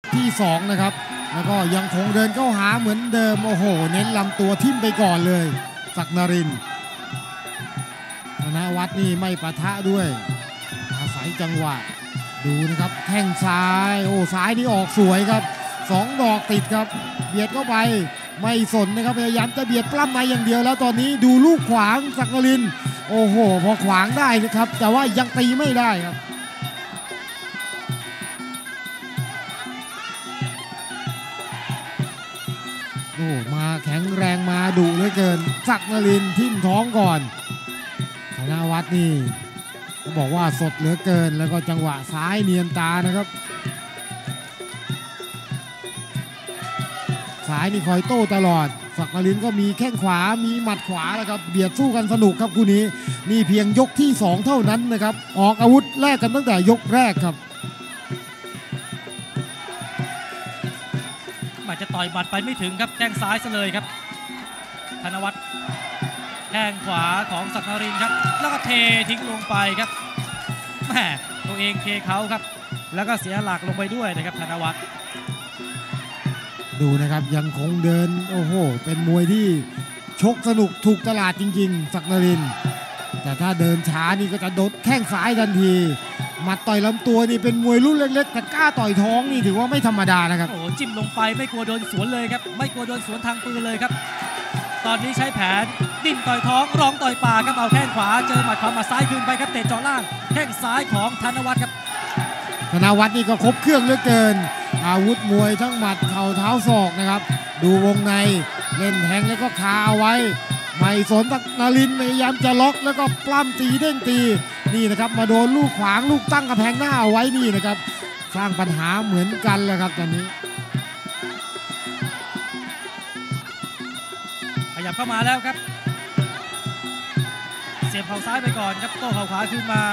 ที่2นะครับแล้วก็ยังคงเดินเข้าหาเหมือนเดิมโอ้โหเน้นลำตัวทิ่มไปก่อนเลยศักดิ์นรินทร์ธนวัฒน์นี่ไม่ปะทะด้วยอาศัยจังหวะดูนะครับแข้งซ้ายโอ้ซ้ายนี่ออกสวยครับ2 ดอกติดครับเบียดเข้าไปไม่สนนะครับพยายามจะเบียดปล้ำในอย่างเดียวแล้วตอนนี้ดูลูกขวางศักดิ์นรินทร์โอ้โหพอขวางได้นะครับแต่ว่ายังตีไม่ได้ครับโอ้มาแข็งแรงมาดุเหลือเกินศักดิ์นรินทร์ทิ่มท้องก่อนธนวัฒน์นี่เขาบอกว่าสดเหลือเกินแล้วก็จังหวะซ้ายเนียนตานะครับซ้ายนี่คอยโต้ตลอดศักดิ์นรินทร์ก็มีแข้งขวามีหมัดขวาแล้วครับเบียดสู้กันสนุกครับคู่นี้นี่เพียงยกที่2เท่านั้นนะครับออกอาวุธแลกกันตั้งแต่ยกแรกครับอาจจะต่อยบัดไปไม่ถึงครับแข้งซ้ายซะเลยครับธนวัฒน์แข้งขวาของศักดิ์นรินทร์ครับแล้วก็เททิ้งลงไปครับแหมตัวเองเทเขาครับแล้วก็เสียหลักลงไปด้วยนะครับธนวัฒน์ดูนะครับยังคงเดินโอ้โหเป็นมวยที่ชกสนุกถูกตลาดจริงๆศักดิ์นรินทร์แต่ถ้าเดินช้านี่ก็จะโดนแข้งซ้ายทันทีหมัดต่อยลำตัวนี่เป็นมวยรุ่นเล็กๆแต่กล้าต่อยท้องนี่ถือว่าไม่ธรรมดานะครับโอ้จิ้มลงไปไม่กลัวโดนสวนเลยครับไม่กลัวโดนสวนทางปืนเลยครับตอนนี้ใช้แผนดิ้นต่อยท้องร้องต่อยปากครับเอาแข้งขวาเจอหมัดขวามาซ้ายคืนไปครับเตะเจาะล่างแข้งซ้ายของธนวัฒน์ครับธนวัฒน์นี่ก็ครบเครื่องเหลือเกินอาวุธมวยทั้งหมัดเข่าเท้าศอกนะครับดูวงในเล่นแทงแล้วก็คาเอาไว้ไม่สนศักดิ์นรินทร์พยายามจะล็อกแล้วก็ปล้ำตีเด้งตีนี่นะครับมาโดนลูกขวางลูกตั้งกระแพงหน้าเอาไว้นี่นะครับสร้างปัญหาเหมือนกันเลยครับตอนนี้ขยับเข้ามาแล้วครับเสียบเข่าซ้ายไปก่อนครับโต้เข่าขวาขึ้นมา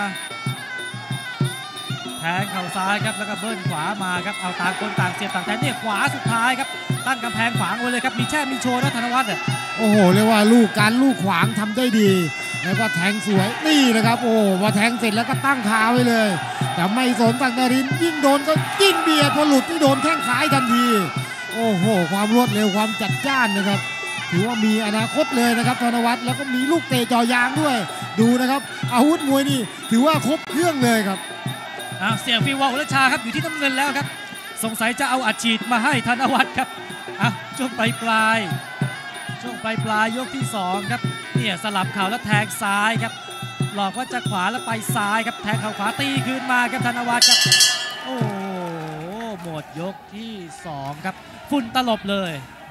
แทงเข่าซ้ายครับแล้วก็เบิ้ลขวามาครับเอาต่างคนต่างเสียบต่างแทงเนี่ยขวาสุดท้ายครับตั้งกำแพงขวางไว้เลยครับมีแช่มีโชว์นะธนวัฒน์โอ้โหเรียกว่าลูกขวางทำได้ดีแล้วก็แทงสวยนี่นะครับโอ้พอแทงเสร็จแล้วก็ตั้งคาไว้เลยแต่ไม่สนศักดิ์นรินทร์ยิ่งโดนก็ยิ่งเบียดพอหลุดที่โดนแข้งซ้ายทันทีโอ้โหความรวดเร็วความจัดจ้านนะครับถือว่ามีอนาคตเลยนะครับธนวัฒน์แล้วก็มีลูกเตะจ่อยางด้วยดูนะครับอาวุธมวยนี่ถือว่าครบเครื่องเลยครับเสียงฟีวอลอุลชาครับอยู่ที่น้ำเงินแล้วครับสงสัยจะเอาอัดฉีดมาให้ธนวัฒน์ครับช่วงปลายยกที่2ครับเนี่ยสลับเข่าแล้วแทงซ้ายครับหลอกว่าจะขวาแล้วไปซ้ายครับแทงเข่าขวาตีคืนมาครับธนวัฒน์ครับโอ้โหหมดยกที่2ครับฝุ่นตลบเลย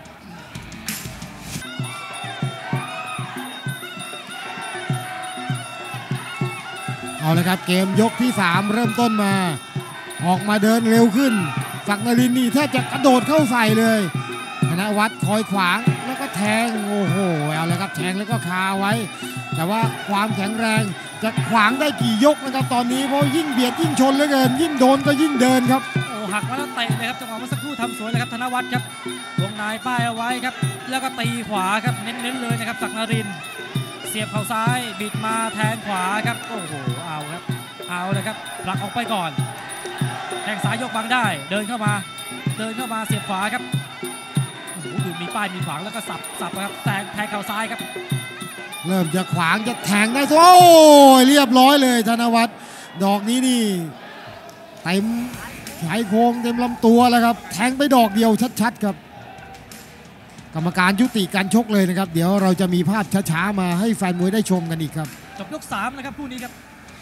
เอาละครับเกมยกที่3เริ่มต้นมาออกมาเดินเร็วขึ้นศักดิ์นรินทร์นี่แทบจะกระโดดเข้าใส่เลยธนวัฒน์คอยขวางแล้วก็แทงโอ้โหเอาเลยครับแทงแล้วก็คาไว้แต่ว่าความแข็งแรงจะขวางได้กี่ยกนะครับตอนนี้เพราะยิ่งเบียดยิ่งชนเหลือเกินยิ่งโดนก็ยิ่งเดินครับโอ้หักมาแล้วเตะเลยครับจังหวะเมื่อสักครู่ทำสวยเลยครับธนวัฒน์ครับวงในป้ายเอาไว้ครับแล้วก็ตีขวาครับเน้นๆเลยนะครับศักดิ์นรินทร์เสียบเข่าซ้ายบิดมาแทงขวาครับโอ้โหเอาครับเอาเลยครับผลักออกไปก่อนแทงซ้ายยกบังได้เดินเข้ามาเสียบขวาครับโอ้โหดูมีป้ายมีขวางแล้วก็สับครับแทงเข่าซ้ายครับเริ่มจะขวางจะแทงได้โอ้ยเรียบร้อยเลยธนวัฒน์ดอกนี้นี่เต็มชายโครงเต็มลำตัวแล้วครับแทงไปดอกเดียวชัดๆครับกรรมการยุติการชกเลยนะครับเดี๋ยวเราจะมีภาพช้าๆมาให้แฟนมวยได้ชมกันอีกครับจบยก3นะครับคู่นี้ครับ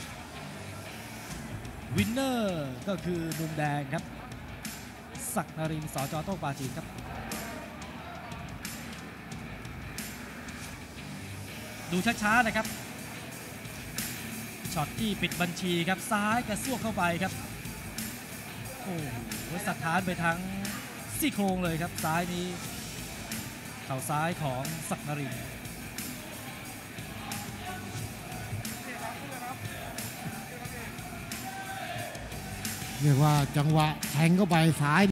วินเนอร์ก็คือมุมแดงครับศักดิ์นรินทร์สจ.โต้งปาจีนครับดูช้าๆนะครับช็อตที่ปิดบัญชีครับซ้ายกระซวกเข้าไปครับโอ้โหสะท้านไปทั้งซี่โครงเลยครับซ้ายนี้เข่าซ้ายของศักดิ์นรินทร์เรียกว่าจังหวะแทงเข้าไปซ้าย